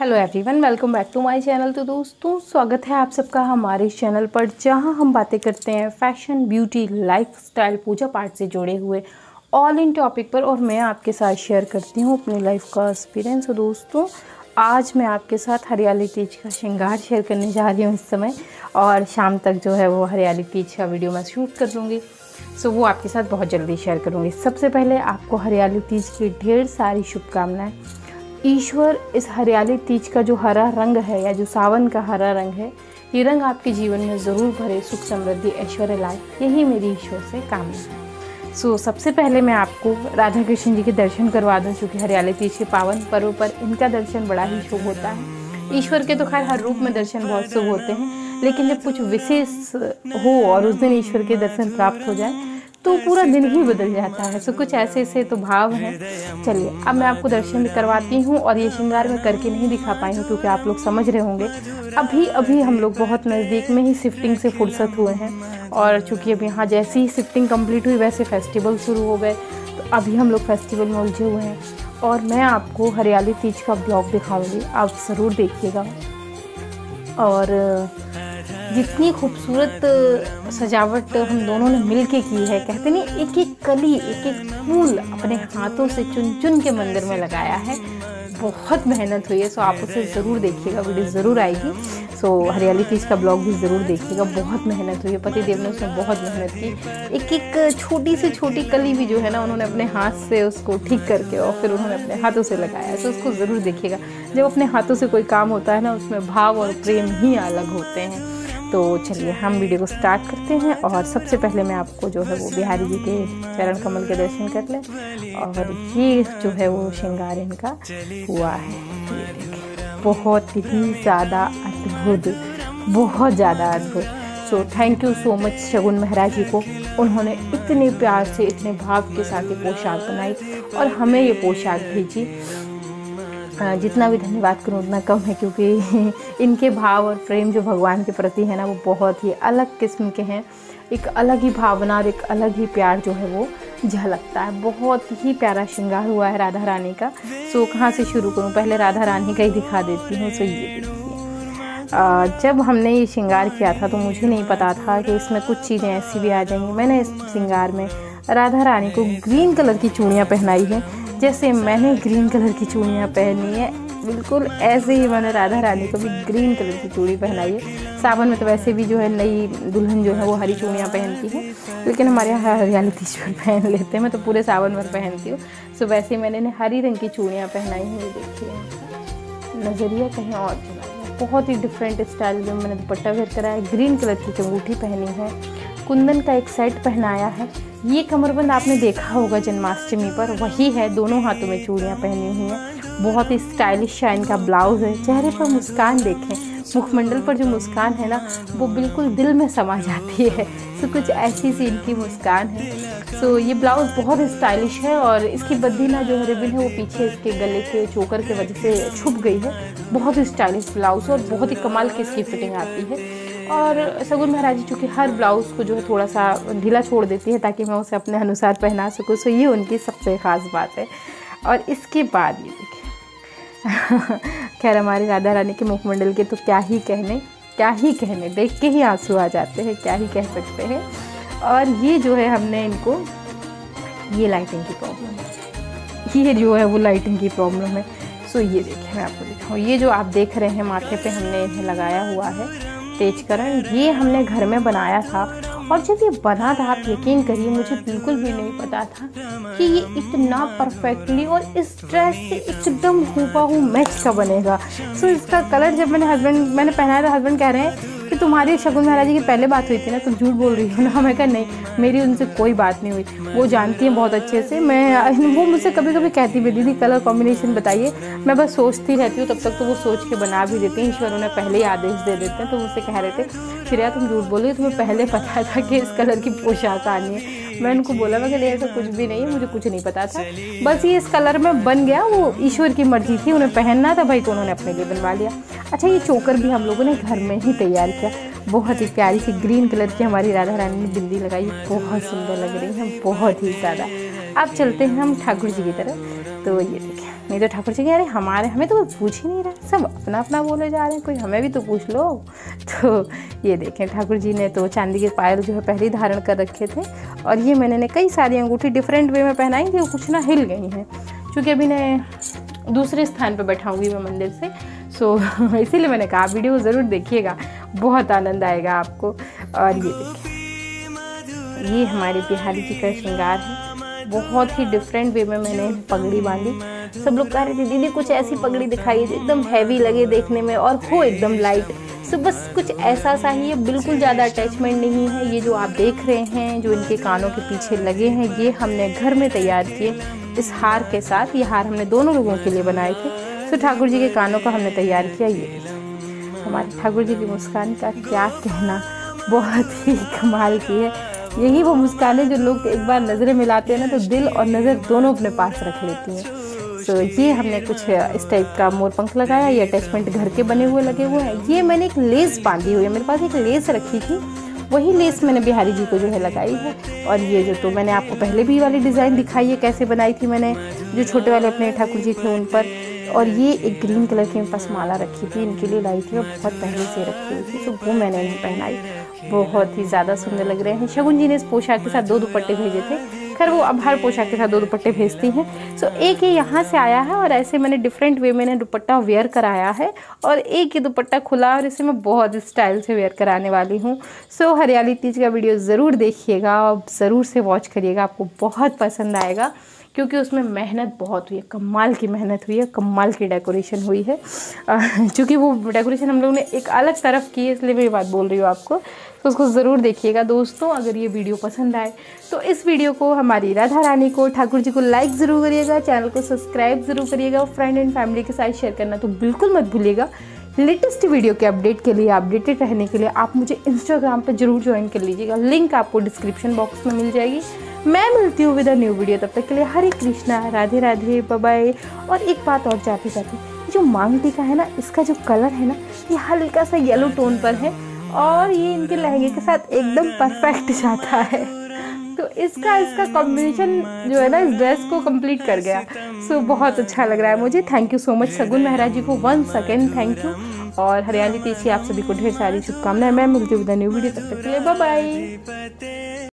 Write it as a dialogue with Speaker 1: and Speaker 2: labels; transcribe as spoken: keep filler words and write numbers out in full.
Speaker 1: Hello everyone, welcome back to my channel. तो दोस्तों, स्वागत है आप सबका हमारे इस चैनल पर, जहां हम बातें करते हैं फैशन, ब्यूटी, लाइफस्टाइल, पूजा पाठ से जुड़े हुए ऑल इन टॉपिक पर। और मैं आपके साथ शेयर करती हूं अपनी लाइफ का एक्सपीरियंस। तो दोस्तों, आज मैं आपके साथ हरियाली तीज का श्रृंगार शेयर करने जा रही हूँ इस समय, और शाम तक जो है वो हरियाली तीज का वीडियो मैं शूट कर लूँगी। सो वो आपके साथ बहुत जल्दी शेयर करूँगी। सबसे पहले आपको हरियाली तीज की ढेर सारी शुभकामनाएं। ईश्वर इस हरियाली तीज का जो हरा रंग है, या जो सावन का हरा रंग है, ये रंग आपके जीवन में ज़रूर भरे, सुख समृद्धि ऐश्वर्य लाए, यही मेरी ईश्वर से कामना है। सो सबसे पहले मैं आपको राधा कृष्ण जी के दर्शन करवा दूँ, क्योंकि हरियाली तीज के पावन पर्व पर इनका दर्शन बड़ा ही शुभ होता है। ईश्वर के तो खैर हर रूप में दर्शन बहुत शुभ होते हैं, लेकिन जब कुछ विशेष हो और उस दिन ईश्वर के दर्शन प्राप्त हो जाए तो पूरा दिन ही बदल जाता है। सो कुछ ऐसे ऐसे तो भाव हैं। चलिए, अब मैं आपको दर्शन भी करवाती हूँ। और ये श्रृंगार मैं करके नहीं दिखा पाई हूँ, क्योंकि आप लोग समझ रहे होंगे अभी अभी हम लोग बहुत नज़दीक में ही शिफ्टिंग से फुर्सत हुए हैं। और चूँकि अब यहाँ जैसी ही शिफ्टिंग कंप्लीट हुई वैसे फेस्टिवल शुरू हो गए, तो अभी हम लोग फेस्टिवल में उलझे हुए हैं। और मैं आपको हरियाली तीज का ब्लॉग दिखाऊँगी, आप ज़रूर देखिएगा। और जितनी खूबसूरत सजावट हम दोनों ने मिलके की है, कहते नहीं, एक एक कली, एक एक फूल अपने हाथों से चुन चुन के मंदिर में लगाया है। बहुत मेहनत हुई है। सो आप उसे ज़रूर देखिएगा, वीडियो ज़रूर आएगी। सो हरियाली तीज का ब्लॉग भी ज़रूर देखिएगा। बहुत मेहनत हुई है, पति देव ने उसमें बहुत मेहनत की। एक एक छोटी से छोटी कली भी जो है ना, उन्होंने अपने हाथ से उसको ठीक करके और फिर उन्होंने अपने हाथों से लगाया। तो उसको ज़रूर देखिएगा। जब अपने हाथों से कोई काम होता है ना, उसमें भाव और प्रेम ही अलग होते हैं। तो चलिए हम वीडियो को स्टार्ट करते हैं। और सबसे पहले मैं आपको जो है वो बिहारी जी के चरण कमल के दर्शन कर लें। और ये जो है वो श्रृंगार इनका हुआ है, ये देखिए, बहुत ही ज़्यादा अद्भुत, बहुत ज़्यादा अद्भुत। So thank you so much Shagun Maharaj ji को। उन्होंने इतने प्यार से, इतने भाव के साथ ये पोशाक बनाई और हमें ये पोशाक भेजी। जितना भी धन्यवाद करूँ उतना कम है, क्योंकि इनके भाव और प्रेम जो भगवान के प्रति है ना, वो बहुत ही अलग किस्म के हैं। एक अलग ही भावना और एक अलग ही प्यार जो है वो झलकता है। बहुत ही प्यारा श्रृंगार हुआ है राधा रानी का। सो कहाँ से शुरू करूँ, पहले राधा रानी का ही दिखा देती हूँ। सो ये देखिए, जब हमने ये श्रृंगार किया था तो मुझे नहीं पता था कि इसमें कुछ चीज़ें ऐसी भी आ जाएंगी। मैंने इस श्रृंगार में राधा रानी को ग्रीन कलर की चूड़ियाँ पहनाई हैं, जैसे मैंने ग्रीन कलर की चूड़ियाँ पहनी है, बिल्कुल ऐसे ही मैंने राधा रानी को भी ग्रीन कलर की चूड़ी पहनाई है। सावन में तो वैसे भी जो है नई दुल्हन जो है वो हरी चूड़ियाँ पहनती है, लेकिन हमारे यहाँ हरियाली तीज पर पहन लेते हैं। मैं तो पूरे सावन भर पहनती हूँ। सो वैसे ही मैंने हरी रंग की चूड़ियाँ पहनाई हैं। ये देखिए, नज़रिया कहीं और चला गया। बहुत ही डिफरेंट स्टाइल में मैंने दुपट्टा वेयर करा है। ग्रीन कलर की अंगूठी पहनी है, कुंदन का एक सेट पहनाया है। ये कमरबंद आपने देखा होगा जन्माष्टमी पर, वही है। दोनों हाथों में चूड़ियाँ पहनी हुई हैं। बहुत ही स्टाइलिश सा इनका ब्लाउज़ है। चेहरे पर मुस्कान देखें, मुखमंडल पर जो मुस्कान है ना, वो बिल्कुल दिल में समा जाती है। सो कुछ ऐसी सी इनकी मुस्कान है। सो ये ब्लाउज़ बहुत स्टाइलिश है। और इसकी बद्दी ना जो है रिबन है वो पीछे इसके गले के चोकर के वजह से छुप गई है। बहुत ही स्टाइलिश ब्लाउज़ और बहुत ही कमाल की इसकी फिटिंग आती है। और शगुन महाराज जी चूँकि हर ब्लाउज़ को जो है थोड़ा सा ढीला छोड़ देती है, ताकि मैं उसे अपने अनुसार पहना सकूँ। सो ये उनकी सबसे ख़ास बात है। और इसके बाद ये देखिए खैर, हमारी राधा रानी के मुखमंडल के तो क्या ही कहने, क्या ही कहने, देख के ही आंसू आ जाते हैं, क्या ही कह सकते हैं। और ये जो है हमने इनको, ये लाइटिंग की प्रॉब्लम है, ये जो है वो लाइटिंग की प्रॉब्लम है। सो ये देखिए, मैं आपको दिखाऊँ, ये जो आप देख रहे हैं माथे पे हमने इन्हें लगाया हुआ है तेजकरण, ये हमने घर में बनाया था। और जब ये बना था, आप यकीन करिए, मुझे बिल्कुल भी नहीं पता था कि ये इतना परफेक्टली और इस ड्रेस से एकदम हूबहू मैच का बनेगा। सो इसका कलर जब मैंने हस्बैंड मैंने पहनाया था, हस्बैंड कह रहे हैं कि तुम्हारी शगुन महाराज जी की पहले बात हुई थी ना, तुम झूठ बोल रही हो ना। मैं कहा नहीं, मेरी उनसे कोई बात नहीं हुई, वो जानती हैं बहुत अच्छे से। मैं वो मुझसे कभी कभी कहती भी, दीदी कलर कॉम्बिनेशन बताइए। मैं बस सोचती रहती हूँ, तब तक तो वो सोच के बना भी देती हैं। ईश्वर उन्हें पहले ही आदेश दे देते हैं। तो मुझसे कह रहे थे, फिर यार तुम झूठ बोल रही हो, तुम्हें पहले पता था कि इस कलर की पोशाक आनी है। मैं उनको बोला, मैं कहती ऐसा कुछ भी नहीं है, मुझे कुछ नहीं पता था, बस ये इस कलर में बन गया, वो ईश्वर की मर्जी थी, उन्हें पहनना था भाई, तो उन्होंने अपने लिए बनवा लिया। अच्छा, ये चोकर भी हम लोगों ने घर में ही तैयार किया। बहुत ही प्यारी सी ग्रीन कलर की हमारी राधा रानी ने बिंदी लगाई, बहुत सुंदर लग रही है, बहुत ही ज़्यादा। अब चलते हैं हम ठाकुर जी की तरफ। तो ये देखिए, नहीं तो ठाकुर जी कह रहे हमारे हमें तो कोई पूछ ही नहीं रहा, सब अपना अपना बोले जा रहे हैं, कोई हमें भी तो पूछ लो। तो ये देखें ठाकुर जी ने तो चांदी के पायल जो है पहले ही धारण कर रखे थे, और ये मैंने कई सारी अंगूठी डिफरेंट वे में पहनाई थी, वो कुछ ना हिल गई हैं क्योंकि अभी मैं दूसरे स्थान पर बैठाऊँगी मैं मंदिर से। सो इसीलिए मैंने कहा वीडियो ज़रूर देखिएगा, बहुत आनंद आएगा आपको। और ये देखिए ये हमारे बिहारी जी का श्रृंगार है, बहुत ही डिफरेंट वे में मैंने पगड़ी बांधी। सब लोग कह रहे थे दीदी कुछ ऐसी पगड़ी दिखाइए जो एकदम हैवी लगे देखने में और हो एकदम लाइट। सो बस कुछ ऐसा सा ही है, बिल्कुल ज़्यादा अटैचमेंट नहीं है। ये जो आप देख रहे हैं जो इनके कानों के पीछे लगे हैं, ये हमने घर में तैयार किए इस हार के साथ। ये हार हमने दोनों लोगों के लिए बनाए थे। सो ठाकुर जी के कानों का हमने तैयार किया। ये हमारे ठाकुर जी की मुस्कान का क्या कहना, बहुत ही कमाल की है। यही वो मुस्कान है जो लोग एक बार नज़रें मिलाते हैं ना तो दिल और नज़र दोनों अपने पास रख लेती हैं। सो ये हमने कुछ इस टाइप का मोर पंख लगाया, ये अटैचमेंट घर के बने हुए लगे हुए हैं। ये मैंने एक लेस बांधी हुई है, मेरे पास एक लेस रखी थी, वही लेस मैंने बिहारी जी को जो है लगाई है। और ये जो तो मैंने आपको पहले भी वाली डिज़ाइन दिखाई है कैसे बनाई थी मैंने, जो छोटे वाले अपने ठाकुर जी थे उन पर। और ये एक ग्रीन कलर की मेरे पास माला रखी थी, इनके लिए लाई थी और बहुत पहले से रखी हुई थी, तो वो मैंने इन्हें पहनाई। बहुत ही ज़्यादा सुंदर लग रहे हैं। शगुन जी ने इस पोशाक के साथ दो दुपट्टे भेजे थे, खैर वो अब हर पोशाक के साथ दो दुपट्टे भेजती हैं। सो एक ये यहाँ से आया है और ऐसे मैंने डिफरेंट वे में दुपट्टा वेयर कराया है, और एक ये दुपट्टा खुला और इसे मैं बहुत स्टाइल से वेयर कराने वाली हूँ। सो हरियाली तीज का वीडियो ज़रूर देखिएगा और ज़रूर से वॉच करिएगा, आपको बहुत पसंद आएगा क्योंकि उसमें मेहनत बहुत हुई है, कमाल की मेहनत हुई है, कमाल की डेकोरेशन हुई है। चूँकि वो डेकोरेशन हम लोग ने एक अलग तरफ की है इसलिए मैं ये बात बोल रही हूँ आपको, तो उसको ज़रूर देखिएगा दोस्तों। अगर ये वीडियो पसंद आए तो इस वीडियो को हमारी राधा रानी को ठाकुर जी को लाइक ज़रूर करिएगा, चैनल को सब्सक्राइब ज़रूर करिएगा, फ्रेंड एंड फैमिली के साथ शेयर करना तो बिल्कुल मत भूलिएगा। लेटेस्ट वीडियो के अपडेट के लिए, अपडेटेड रहने के लिए आप मुझे इंस्टाग्राम पर जरूर ज्वाइन कर लीजिएगा, लिंक आपको डिस्क्रिप्शन बॉक्स में मिल जाएगी। मैं मिलती हूँ विद अ न्यू वीडियो, तब तक के लिए हरे कृष्णा, राधे राधे, बाय बाय। और एक बात और जाते जाते, जो मांग टीका है ना, इसका जो कलर है ना, ये हल्का सा येलो टोन पर है और ये इनके लहंगे के साथ एकदम परफेक्ट जाता है। तो इसका इसका कॉम्बिनेशन जो है ना इस ड्रेस को कंप्लीट कर गया। सो बहुत अच्छा लग रहा है मुझे। थैंक यू सो मच सगुन मेहरा जी को, वन सेकेंड थैंक यू। और हरियाली तीज की आप सभी को ढेर सारी शुभकामनाएं। मैं मिलती हूँ विद अ न्यू वीडियो, तब तक के लिए बाय बाय।